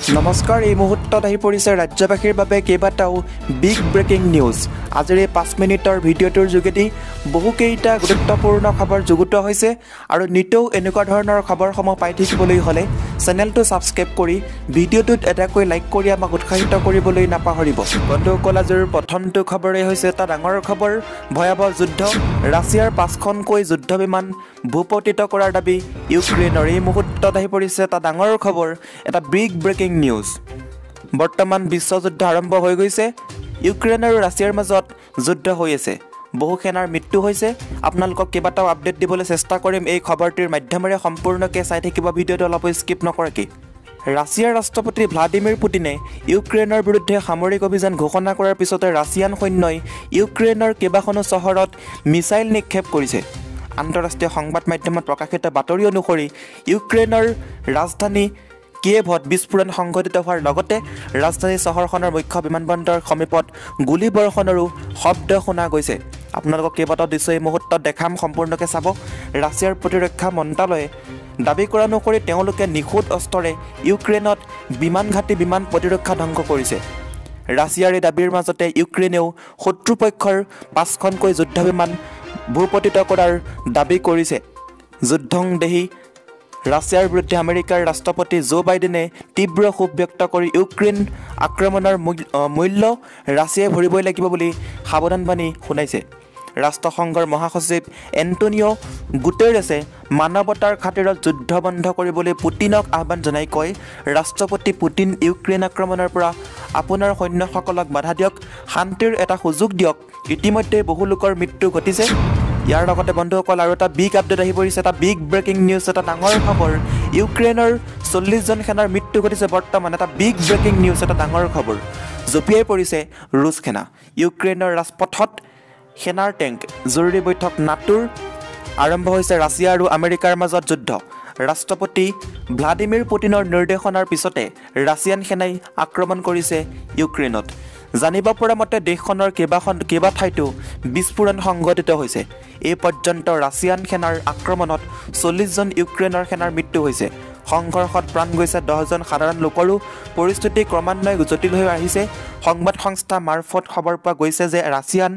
নমস্কাৰ এই মুহূৰ্তত আহি পৰিছে ৰাজ্যবাসীৰ বাবে কেইবাটাও বিগ ব্ৰেকিং নিউজ আজিৰ এই 5 মিনিটৰ ভিডিঅ'টোৰ যোগেদি বহুকেইটা গুৰুত্বপূৰ্ণ খবৰ যুগুত হৈছে আৰু নিতৌ এনেকুৱা ধৰণৰ খবৰসমূহ পাই থাকিবলৈ হ'লে চেনেলটো সাবস্ক্ৰাইব কৰি ভিডিঅ'টোত এটাকৈ লাইক কৰি আমাক উৎসাহিত কৰিবলৈ নাপাহৰিব বন্ধুসকল আজিৰ প্ৰথমটো খবৰে হৈছে এটা ডাঙৰ খবৰ ভয়াৱহ যুদ্ধ ৰাছিয়াৰ 5খনকৈ যুদ্ধ বিমান ভূপতিত কৰাৰ দাবী ইউক্ৰেইনৰ এই মুহূৰ্তত আহি পৰিছে এটা ডাঙৰ খবৰ এটা বিগ ব্ৰেকিং নিউজ বৰ্তমান বিশ্বযুদ্ধ আৰম্ভ হৈ গৈছে ইউক্ৰেইন আৰু ৰাছিয়াৰ মাজত যুদ্ধ হৈ আছে বহু সেনাৰ মৃত্যু হৈছে আপোনালোকক কেইবাটাও আপডেট দিবলৈ চেষ্টা কৰিম এই খবৰটিৰ মাধ্যমেৰে সম্পূৰ্ণকৈ চাই থাকিব ভিডিঅ'টো অলপ স্কিপ নকৰাকৈ ৰাছিয়াৰ ৰাষ্ট্ৰপতি ভ্লাদিমিৰ পুটিনে ইউক্ৰেইনৰ বিৰুদ্ধে সামৰিক অভিযান ঘোষণা কৰাৰ পিছতে ৰাছিয়ান সৈন্যই ইউক্ৰেইনৰ কেইবাখনো চহৰত মিছাইল নিক্ষেপ কৰিছে আন্তঃৰাষ্ট্ৰীয় সংবাদ মাধ্যমত প্ৰকাশিত বাতৰি অনুসৰি ইউক্ৰেইনৰ ৰাজধানী কিয়েভত বিস্ফোৰণ সংঘটিত হোৱাৰ লগতে ৰাজধানী চহৰখনৰ মুখ্য বিমানবন্দৰৰ সমীপত গুলীবৰ্ষণৰো শব্দ শুনা গৈছে আপোনালোকক কেইবাটাও দৃশ্য এই মুহূৰ্তত দেখাম সম্পূৰ্ণকৈ চাব ৰাছিয়াৰ প্ৰতিৰক্ষা মন্ত্ৰালয়ে দাবী কৰা অনুসৰি তেওঁলোকে নিখুঁত অস্ত্ৰৰে ইউক্ৰেইনত বিমান ঘাটি বিমান প্ৰতিৰক্ষা ধ্বংস কৰিছে ৰাছিয়াৰ এই দাবীৰ মাজতে ইউক্ৰেইনেও শত্ৰুপক্ষৰ 5খনকৈ যুদ্ধ বিমান ভূপতিত কৰাৰ দাবী কৰিছে যুদ্ধং দেহি ৰাছিয়াৰ বিৰুদ্ধে আমেৰিকাৰ ৰাষ্ট্ৰপতি জো বাইডেনে তীব্ৰ ক্ষোভ ব্যক্ত কৰি ইউক্ৰেইন আক্ৰমণৰ মূল্য ৰাছিয়াই ভৰিবই লাগিব বুলি সাৱধানবাণী শুনাইছে ৰাষ্ট্ৰসংঘৰ মহাসচিব এণ্টনিঅ গুটেৰেছে মানৱতাৰ খাতিৰত যুদ্ধ বন্ধ কৰিবলৈ পুটিনক আহ্বান জনাই কয় ৰাষ্ট্ৰপতি পুটিন ইউক্ৰেইন আক্ৰমণৰ পৰা আপোনাৰ সৈন্যসকলক বাধা দিয়ক শান্তিৰ এটা সুযোগ দিয়ক ইতিমধ্যে বহু লোকৰ মৃত্যু ঘটিছে ইয়াৰ লগতে বন্ধুসকল আৰু এটা বিগ আপডেট আহি পৰিছে এটা বিগ ব্ৰেকিং নিউজ এটা ডাঙৰ খবৰ ইউক্ৰেইনৰ 40জন সেনাৰ মৃত্যু ঘটিছে বৰ্তমান এটা বিগ ব্ৰেকিং নিউজ এটা ডাঙৰ খবৰ জপিয়াই পৰিছে ৰুছ সেনা ইউক্ৰেইনৰ ৰাজপথত সেনাৰ টেংক জৰুৰী বৈঠক নাটোৰ আৰম্ভ হৈছে ৰাছিয়া আৰু আমেৰিকাৰ মাজত যুদ্ধ ৰাষ্ট্ৰপতি ভ্লাদিমিৰ পুটিনৰ নিৰ্দেশনাৰ পিছতে ৰাছিয়ান সেনাই আক্ৰমণ কৰিছে ইউক্ৰেইনত জানিব পৰা মতে দেশখনৰ কেইবা ঠাইতো বিস্ফোৰণ সংঘটিত হৈছে এই পৰ্যন্ত ৰাছিয়ান সেনাৰ আক্ৰমণত 40জন ইউক্ৰেইনৰ সেনাৰ মৃত্যু হৈছে সংঘৰ্ষত প্ৰাণ গৈছে 10জন সাধাৰণ লোকৰো পৰিস্থিতি ক্ৰমান্বয়ে জটিল হৈ আহিছে সংবাদ সংস্থা মাৰফত খবৰ পোৱা গৈছে যে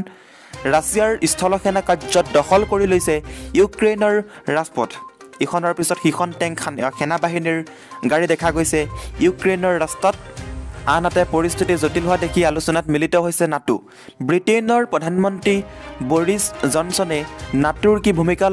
ৰাছিয়াৰ স্থলসেনা কাৰ্যত দখল কৰি লৈছে ইউক্ৰেইনৰ ৰাজপথ ইখনৰ পিছত সিখন টেংক সেনাবাহিনীৰ গাড়ী দেখা গৈছে ইউক্ৰেইনৰ ৰাস্তাত আনহাতে পৰিস্থিতি জটিল হোৱা দেখি আলোচনাত মিলিত হৈছে নাটো ব্ৰিটেইনৰ প্ৰধানমন্ত্ৰী বৰিছ জনছনে নাটোৰ কি ভূমিকা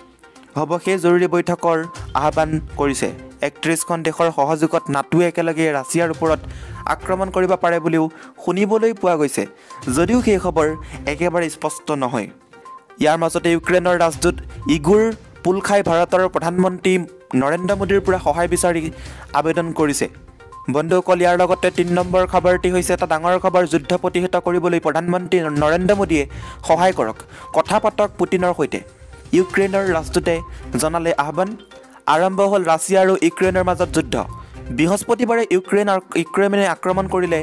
হ'ব সেই জৰুৰী বৈঠকৰ আহ্বান কৰিছে 31খন দেশৰ সহযোগত নাটোৱে একেলগে ৰাছিয়াৰ ওপৰত আক্ৰমণ কৰিব পাৰে বুলিও শুনিবলৈ পোৱা গৈছে যদিও সেই খবৰ একেবাৰে স্পষ্ট নহয় ইয়াৰ মাজতে ইউক্ৰেইনৰ ৰাজদূত ইগোৰ পুলখাই ভাৰতৰ প্ৰধানমন্ত্ৰী নৰেন্দ্ৰ মোদীৰ পৰা সহায় বিচাৰি আবেদন কৰিছে বন্ধুসকল ইয়াৰ লগতে 3 নম্বৰ খবৰটি হৈছে এটা ডাঙৰ খবৰ যুদ্ধ প্ৰতিহত কৰিবলৈ প্ৰধানমন্ত্ৰী নৰেন্দ্ৰ মোদীয়ে সহায় কৰক কথা পাতক পুটিনৰ সৈতে ইউক্ৰেইনৰ ৰাজদূতে জনালে আহ্বান আৰম্ভ হ'ল ৰাছিয়া আৰু ইউক্ৰেইনৰ মাজত যুদ্ধ বৃহস্পতিবাৰে ইউক্ৰেইনে আক্ৰমণ কৰিলে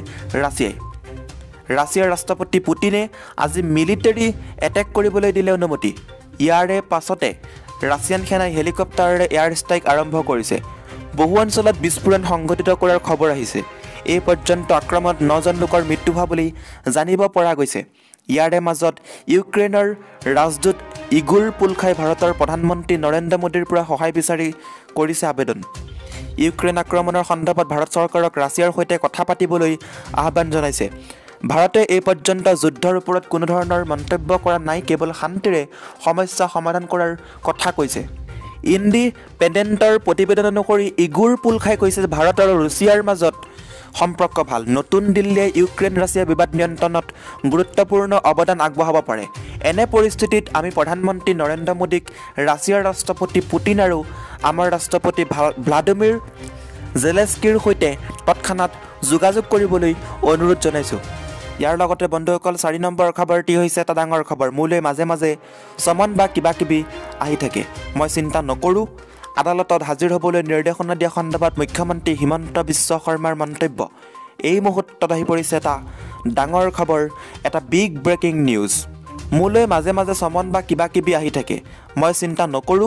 ৰাছিয়াৰ ৰাষ্ট্ৰপতি পুটিনে আজি মিলিটাৰী এটেক কৰিবলৈ দিলে অনুমতি ইয়াৰে পাছতে ৰাছিয়ান সেনাই হেলিকপ্টাৰেৰে এয়াৰ ষ্ট্ৰাইক আৰম্ভ কৰিছে বহু অঞ্চলত বিস্ফোৰণ সংঘটিত কৰাৰ খবৰ আহিছে এই পৰ্যন্ত আক্ৰমণত 9জন লোকৰ মৃত্যু হোৱা বুলি জানিব পৰা গৈছে ইয়াৰে মাজত ইউক্ৰেইনৰ ৰাজদূত ইগোৰ পুলখাই ভাৰতৰ প্ৰধানমন্ত্ৰী নৰেন্দ্ৰ মোদীৰ পৰা সহায় বিচাৰি কৰিছে আবেদন ইউক্ৰেইন আক্ৰমণৰ সন্দৰ্ভত ভাৰত চৰকাৰক ৰাছিয়াৰ সৈতে কথা পাতিবলৈ আহ্বান জনাইছে ভাৰতে এই পৰ্যন্ত যুদ্ধৰ ওপৰত কোনো ধৰণৰ মন্তব্য কৰা নাই কেৱল শান্তিৰে সমস্যা সমাধান কৰাৰ কথা কৈছে ইণ্ডিপেণ্ডেণ্টৰ প্ৰতিবেদন অনুসৰি ইগোৰ পুলখাই কৈছে যে ভাৰত আৰু ৰুছিয়াৰ মাজত সম্পৰ্ক ভাল নতুন দিল্লীয়ে ইউক্ৰেইন ৰাছিয়া বিবাদ নিয়ন্ত্ৰণত গুৰুত্বপূৰ্ণ অৱদান আগবঢ়াব পাৰে এনে পৰিস্থিতিত আমি প্ৰধানমন্ত্ৰী নৰেন্দ্ৰ মোদীক ৰাছিয়াৰ ৰাষ্ট্ৰপতি পুটিন আৰু আমাৰ ৰাষ্ট্ৰপতি ভ্লাদিমিৰ জেলেস্কিৰ সৈতে তৎক্ষণাত যোগাযোগ কৰিবলৈ অনুৰোধ জনাইছোঁ ইয়াৰ লগতে বন্ধুসকল 4 নম্বৰ খবৰটি হৈছে এটা ডাঙৰ খবৰ মোলৈ মাজে মাজে চমন বা কিবাকিবি আহি থাকে মই চিন্তা নকৰোঁ আদালতত হাজিৰ হ'বলৈ নিৰ্দেশনা দিয়া সন্দৰ্ভত মুখ্যমন্ত্ৰী হিমন্ত বিশ্ব শৰ্মাৰ মন্তব্য এই মুহূৰ্তত আহি পৰিছে এটা ডাঙৰ খবৰ এটা বিগ ব্ৰেকিং নিউজ মোলৈ মাজে মাজে চমন বা কিবাকিবি আহি থাকে মই চিন্তা নকৰোঁ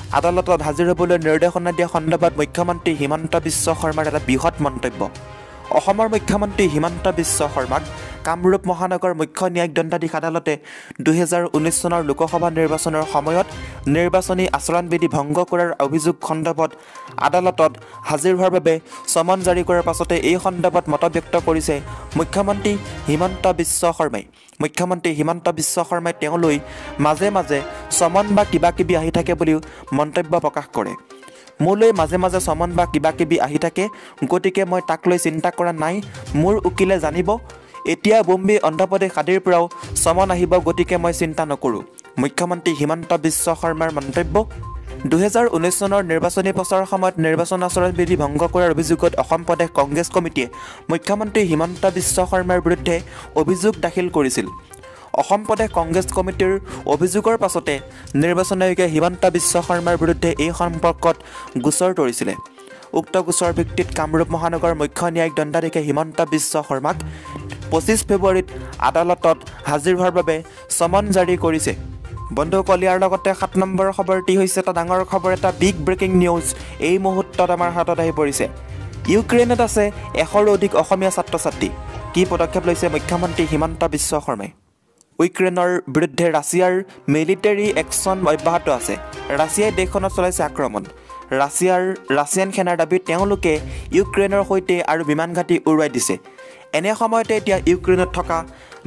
আদালতত হাজিৰ হ'বলৈ নিৰ্দেশনা দিয়া সন্দৰ্ভত মুখ্যমন্ত্ৰী হিমন্ত বিশ্ব শৰ্মাৰ এটা বৃহৎ মন্তব্য। অসমৰ মুখ্যমন্ত্ৰী হিমন্ত বিশ্ব শৰ্মাক কামৰূপ মহানগৰ মুখ্য ন্যায়িক দণ্ডাধীশ আদালতে 2019 চনৰ লোকসভা নিৰ্বাচনৰ সময়ত নিৰ্বাচনী আচৰণবিধি ভংগ কৰাৰ অভিযোগ সন্দৰ্ভত আদালতত হাজিৰ হোৱাৰ বাবে চমন জাৰি কৰাৰ পাছতে এই সন্দৰ্ভত মত ব্যক্ত কৰিছে মুখ্যমন্ত্ৰী হিমন্ত বিশ্ব শৰ্মাই। মুখ্যমন্ত্ৰী হিমন্ত বিশ্ব শৰ্মাই তেওঁলৈ মাজে মাজে চমন বা কিবাকিবি আহি থাকে বুলিও মন্তব্য প্ৰকাশ কৰে। মোলৈ মাজে মাজে চমন বা কিবাকিবি আহি থাকে, গতিকে মই তাক লৈ চিন্তা কৰা নাই। মোৰ উকিলে জানিব, এতিয়া বম্বে অন্ধ্ৰপ্ৰদেশ আদিৰ পৰাও চমন আহিব, গতিকে মই চিন্তা নকৰোঁ। মুখ্যমন্ত্ৰী হিমন্ত বিশ্ব শৰ্মাৰ মন্তব্য। 2019 চনৰ নিৰ্বাচনী প্ৰচাৰৰ সময়ত নিৰ্বাচন আচৰণবিধি ভংগ কৰাৰ অভিযোগত অসম প্ৰদেশ কংগ্ৰেছ কমিটিয়ে মুখ্যমন্ত্ৰী হিমন্ত বিশ্ব শৰ্মাৰ বিৰুদ্ধে অভিযোগ দাখিল কৰিছিল। অসম প্ৰদেশ কংগ্ৰেছ কমিটিৰ অভিযোগৰ পাছতে নিৰ্বাচন আয়োগে হিমন্ত বিশ্ব শৰ্মাৰ বিৰুদ্ধে এই সম্পৰ্কত গোচৰ তৰিছিলে। উক্ত গোচৰ ভিত্তিত কামৰূপ মহানগৰ মুখ্য ন্যায়িক দণ্ডাধীশে হিমন্ত বিশ্ব শৰ্মাক 25 ফেব্ৰুৱাৰীত আদালতত হাজিৰ হোৱাৰ বাবে চমন জাৰি কৰিছে। বন্ধুসকল, ইয়াৰ লগতে 7 নম্বৰৰ খবৰটি হৈছে এটা ডাঙৰ খবৰ, এটা বিগ ব্ৰেকিং নিউজ এই মুহূৰ্তত আমাৰ হাতত আহি পৰিছে। ইউক্ৰেইনত আছে 100ৰো অধিক অসমীয়া ছাত্ৰ ছাত্ৰী। কি পদক্ষেপ লৈছে মুখ্যমন্ত্ৰী হিমন্ত বিশ্ব শৰ্মাই? ইউক্ৰেইনৰ বিৰুদ্ধে ৰাছিয়াৰ মিলিটাৰী একশ্যন অব্যাহত আছে। ৰাছিয়াই দেশখনত চলাইছে আক্ৰমণ। ৰাছিয়ান সেনাৰ দাবীত তেওঁলোকে ইউক্ৰেইনৰ সৈতে আৰু বিমান ঘাটি উৰুৱাই দিছে। এনে সময়তে এতিয়া ইউক্ৰেইনত থকা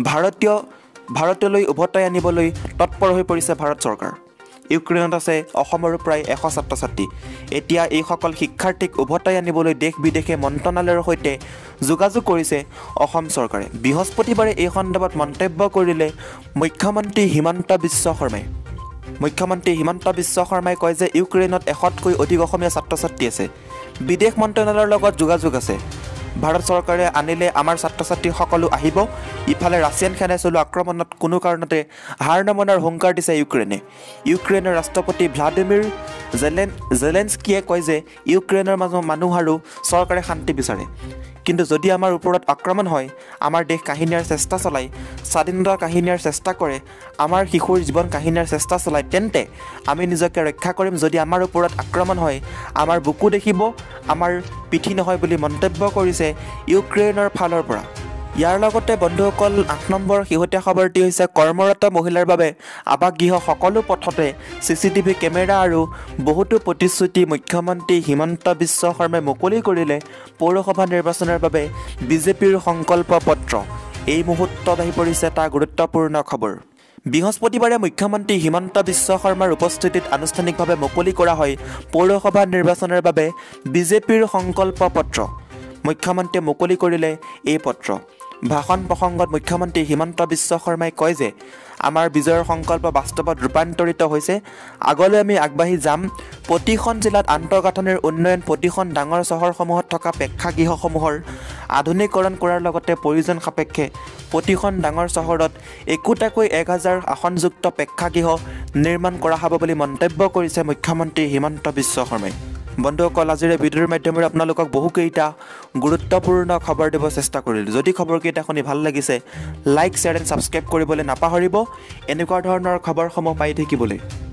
ভাৰতলৈ উভতাই আনিবলৈ তৎপৰ হৈ পৰিছে ভাৰত চৰকাৰ। ইউক্ৰেইনত আছে অসমৰো প্ৰায় 100 ছাত্ৰ ছাত্ৰী। এতিয়া এইসকল শিক্ষাৰ্থীক উভতাই আনিবলৈ দেশ বিদেশে মন্ত্ৰণালয়ৰ সৈতে যোগাযোগ কৰিছে অসম চৰকাৰে। বৃহস্পতিবাৰে এই সন্দৰ্ভত মন্তব্য কৰিলে মুখ্যমন্ত্ৰী হিমন্ত বিশ্ব শৰ্মাই। মুখ্যমন্ত্ৰী হিমন্ত বিশ্ব শৰ্মাই কয় যে ইউক্ৰেইনত 100তকৈ অধিক অসমীয়া ছাত্ৰ ছাত্ৰী আছে। বিদেশ মন্ত্ৰণালয়ৰ লগত যোগাযোগ আছে। ভাৰত চৰকাৰে আনিলে আমাৰ ছাত্ৰ ছাত্ৰী সকলো আহিব। ইফালে ৰাছিয়ান সেনাই চলোৱা আক্ৰমণত কোনো কাৰণতে হাৰ নমনাৰ হুংকাৰ দিছে ইউক্ৰেইনে। ইউক্ৰেইনৰ ৰাষ্ট্ৰপতি ভ্লাডিমিৰ জেলেনস্কিয়ে কয় যে ইউক্ৰেইনৰ মানুহ আৰু চৰকাৰে শান্তি বিচাৰে। কিন্তু যদি আমাৰ ওপৰত আক্ৰমণ হয়, আমাৰ দেশ কাঢ়ি নিয়াৰ চেষ্টা চলায়, স্বাধীনতা কাঢ়ি নিয়াৰ চেষ্টা কৰে, আমাৰ শিশুৰ জীৱন কাঢ়ি নিয়াৰ চেষ্টা চলায়, তেন্তে আমি নিজকে ৰক্ষা কৰিম। যদি আমাৰ ওপৰত আক্ৰমণ হয়, আমাৰ বুকু দেখিব, আমাৰ পিঠি নহয় বুলি মন্তব্য কৰিছে ইউক্ৰেইনৰ ফালৰ পৰা। ইয়াৰ লগতে বন্ধুসকল 8 নম্বৰ শেহতীয়া খবৰটি হৈছে কৰ্মৰত মহিলাৰ বাবে আৱাসগৃহ সকলো পথতে CCTV কেমেৰা আৰু বহুতো প্ৰতিশ্ৰুতি মুখ্যমন্ত্ৰী হিমন্ত বিশ্ব শৰ্মাই মুকলি কৰিলে পৌৰসভা নিৰ্বাচনৰ বাবে বিজেপিৰ সংকল্প পত্ৰ। এই মুহূৰ্তত আহি পৰিছে এটা গুৰুত্বপূৰ্ণ খবৰ। বৃহস্পতিবাৰে মুখ্যমন্ত্ৰী হিমন্ত বিশ্ব শৰ্মাৰ উপস্থিতিত আনুষ্ঠানিকভাৱে মুকলি কৰা হয় পৌৰসভা নিৰ্বাচনৰ বাবে বিজেপিৰ সংকল্প পত্ৰ। মুখ্যমন্ত্ৰীয়ে মুকলি কৰিলে এই পত্ৰ। ভাষণ প্ৰসংগত মুখ্যমন্ত্ৰী হিমন্ত বিশ্ব শৰ্মাই কয় যে আমাৰ বিজয়ৰ সংকল্প বাস্তৱত ৰূপান্তৰিত হৈছে। আগলৈ আমি আগবাঢ়ি যাম। প্ৰতিখন জিলাত আন্তঃগাঁথনিৰ উন্নয়ন, প্ৰতিখন ডাঙৰ চহৰসমূহত থকা প্ৰেক্ষাগৃহসমূহৰ আধুনিকৰণ কৰাৰ লগতে প্ৰয়োজন সাপেক্ষে প্ৰতিখন ডাঙৰ চহৰত একোটাকৈ 1000 আসনযুক্ত প্ৰেক্ষাগৃহ নিৰ্মাণ কৰা হ'ব বুলি মন্তব্য কৰিছে মুখ্যমন্ত্ৰী হিমন্ত বিশ্ব শৰ্মাই। বন্ধুসকল, আজিৰ ভিডিঅ'ৰ মাধ্যমেৰে আপোনালোকক বহুকেইটা গুৰুত্বপূৰ্ণ খবৰ দিব চেষ্টা কৰিলোঁ। যদি খবৰকেইটা শুনি ভাল লাগিছে, লাইক, শ্বেয়াৰ এণ্ড ছাবস্ক্ৰাইব কৰিবলৈ নাপাহৰিব এনেকুৱা ধৰণৰ খবৰসমূহ পাই থাকিবলৈ।